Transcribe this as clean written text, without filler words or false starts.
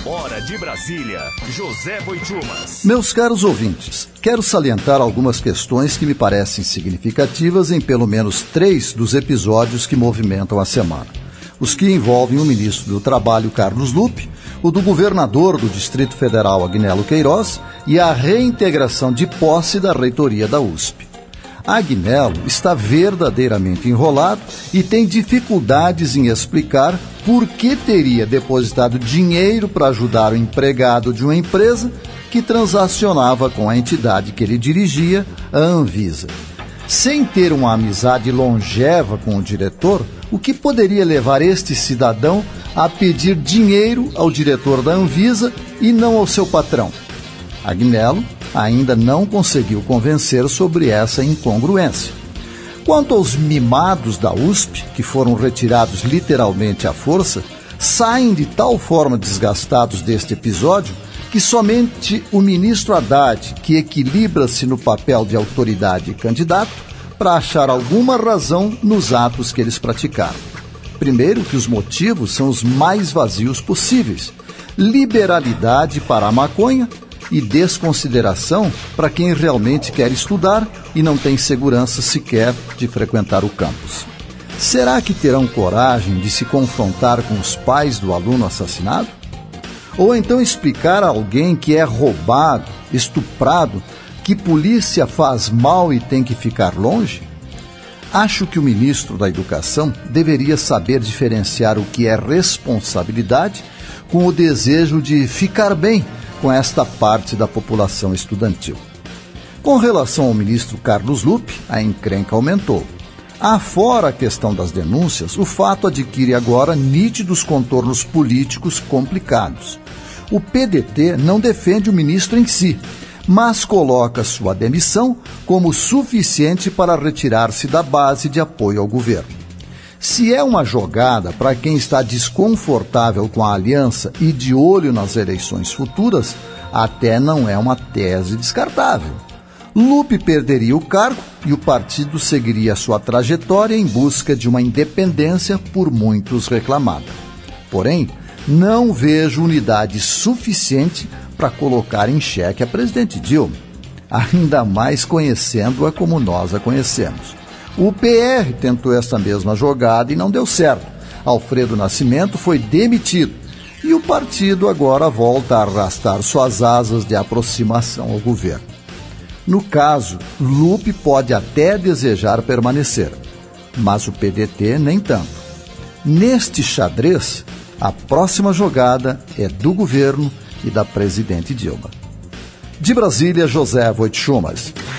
Hora de Brasília, José Boitumas. Meus caros ouvintes, quero salientar algumas questões que me parecem significativas em pelo menos 3 dos episódios que movimentam a semana. Os que envolvem o ministro do Trabalho, Carlos Lupe, o do governador do Distrito Federal, Agnello Queiroz, e a reintegração de posse da reitoria da USP. Agnello está verdadeiramente enrolado e tem dificuldades em explicar por que teria depositado dinheiro para ajudar o empregado de uma empresa que transacionava com a entidade que ele dirigia, a Anvisa. Sem ter uma amizade longeva com o diretor, o que poderia levar este cidadão a pedir dinheiro ao diretor da Anvisa e não ao seu patrão? Agnello ainda não conseguiu convencer sobre essa incongruência. Quanto aos mimados da USP, que foram retirados literalmente à força, saem de tal forma desgastados deste episódio que somente o ministro Haddad, que equilibra-se no papel de autoridade e candidato, para achar alguma razão nos atos que eles praticaram. Primeiro, que os motivos são os mais vazios possíveis: liberalidade para a maconha e desconsideração para quem realmente quer estudar e não tem segurança sequer de frequentar o campus. Será que terão coragem de se confrontar com os pais do aluno assassinado? Ou então explicar a alguém que é roubado, estuprado, que polícia faz mal e tem que ficar longe? Acho que o ministro da Educação deveria saber diferenciar o que é responsabilidade com o desejo de ficar bem com esta parte da população estudantil. Com relação ao ministro Carlos Lupe, a encrenca aumentou. Afora a questão das denúncias, o fato adquire agora nítidos contornos políticos complicados. O PDT não defende o ministro em si, mas coloca sua demissão como suficiente para retirar-se da base de apoio ao governo. Se é uma jogada para quem está desconfortável com a aliança e de olho nas eleições futuras, até não é uma tese descartável. Lupe perderia o cargo e o partido seguiria sua trajetória em busca de uma independência por muitos reclamada. Porém, não vejo unidade suficiente para colocar em xeque a presidente Dilma, ainda mais conhecendo-a como nós a conhecemos. O PR tentou essa mesma jogada e não deu certo. Alfredo Nascimento foi demitido e o partido agora volta a arrastar suas asas de aproximação ao governo. No caso, Lupe pode até desejar permanecer, mas o PDT nem tanto. Neste xadrez, a próxima jogada é do governo e da presidente Dilma. De Brasília, José Boitumas.